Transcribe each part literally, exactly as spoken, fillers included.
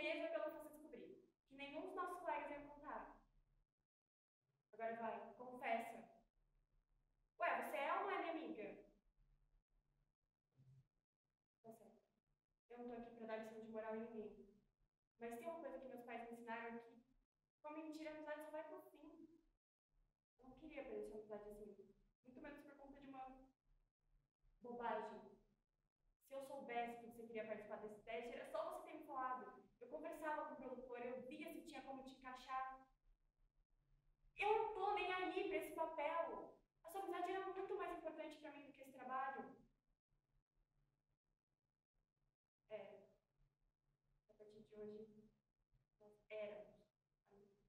mesmo que eu não fosse descobrir. Que nenhum dos nossos colegas iam contar. Agora vai, confessa. Ué, você é ou não é minha amiga? Tá certo. Eu não tô aqui pra dar lição de moral em ninguém. Mas tem uma coisa que meus pais me ensinaram que com a mentira a amizade só vai pro fim. Eu não queria perder essa amizade assim. Muito menos por conta de uma bobagem. Se eu soubesse que você queria participar desse teste, era só você ter me falado. Eu conversava com o produtor, eu via se tinha como te encaixar. Eu não tô nem aí pra esse papel. A sua amizade era muito mais importante pra mim do que esse trabalho. É, a partir de hoje, nós éramos amigos.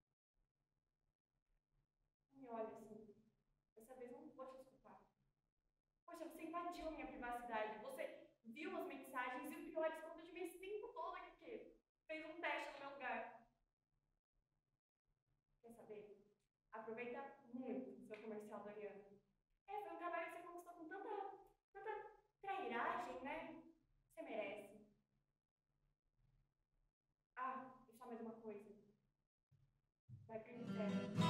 Não me olha assim. Dessa vez eu não vou te desculpar. Poxa, você invadiu a minha privacidade. Você viu as mensagens e o pior, escondeu de mim esse tempo todo aqui. Fez um teste no meu lugar. Quer saber? Aproveita muito o seu comercial da Ariana. É, foi um trabalho que você conquistou com tanta, tanta trairagem, né? Você merece. Ah, e só mais uma coisa. Vai pro inferno.